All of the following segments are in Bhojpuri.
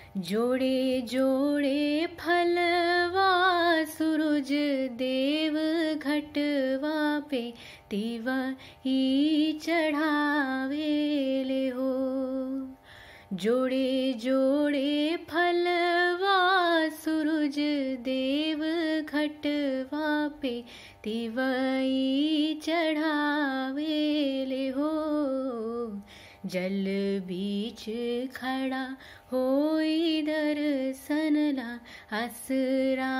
जोड़े जोड़े फलवा सूरज देव घटवा पे तिवई चढ़ावेले हो। जोड़े जोड़े फलवा सूरज देव घटवा पे तिवई चढ़ावेले हो। जल बीच खड़ा होई दर्शनला असरा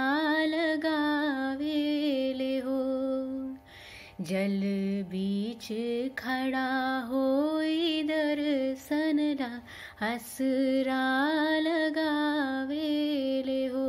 लगावेले हो। जल बीच खड़ा होई दर्शनला असरा लगावेले हो।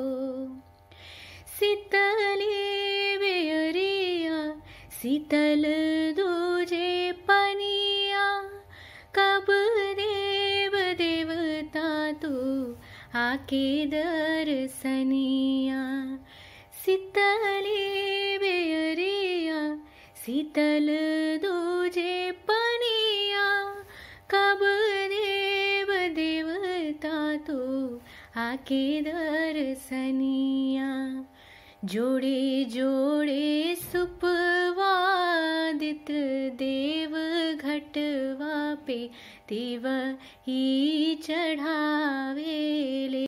शीतली बेअरिया शीतल दूजे पनिया, कब देव देवता तू आके दर्शनिया। शीतली बेअरिया शीतल दूजे पनिया, कब देव देवता तू आके दर्शनिया। जोड़े जोड़े सुपवादित देव घटवा पे तिवई चढ़ावेले।